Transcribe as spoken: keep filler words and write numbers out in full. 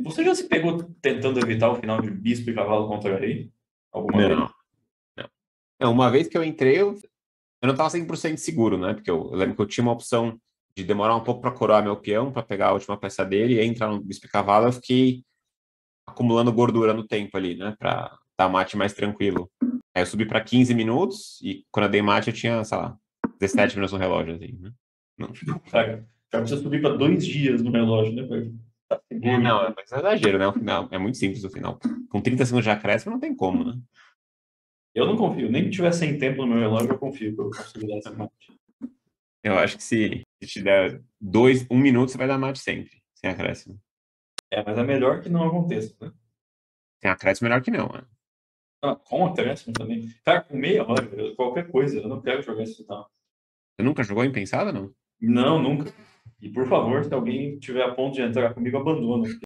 Você já se pegou tentando evitar o final de Bispo e Cavalo contra Rei? Alguma Não, vez? não. Não, uma vez que eu entrei, eu, eu não estava cem por cento seguro, né? Porque eu, eu lembro que eu tinha uma opção de demorar um pouco para coroar meu peão, para pegar a última peça dele e entrar no bispo e cavalo. Eu fiquei acumulando gordura no tempo ali, né? Para dar mate mais tranquilo. Aí eu subi para quinze minutos e quando eu dei mate eu tinha, sei lá, dezessete minutos no relógio, assim, né? Não. Cara, cara precisa subir para dois dias no relógio, né? Pra tá É, seguro. não, é mas é exagero, né? O final é muito simples o final. Com trinta segundos de acréscimo não tem como, né? Eu não confio. Nem que tiver sem tempo no meu relógio, eu confio que eu consigo dar esse mate. Eu acho que se, se te der dois, um minuto, você vai dar mate sempre, sem acréscimo. É, mas é melhor que não aconteça, né? Sem acréscimo melhor que não, né? Ah, com acréscimo também. Cara, com meia hora, eu- qualquer coisa. Eu não quero jogar esse final. Você nunca jogou impensado, não? Não, nunca. E por favor, se alguém tiver a ponto de entrar comigo, abandona.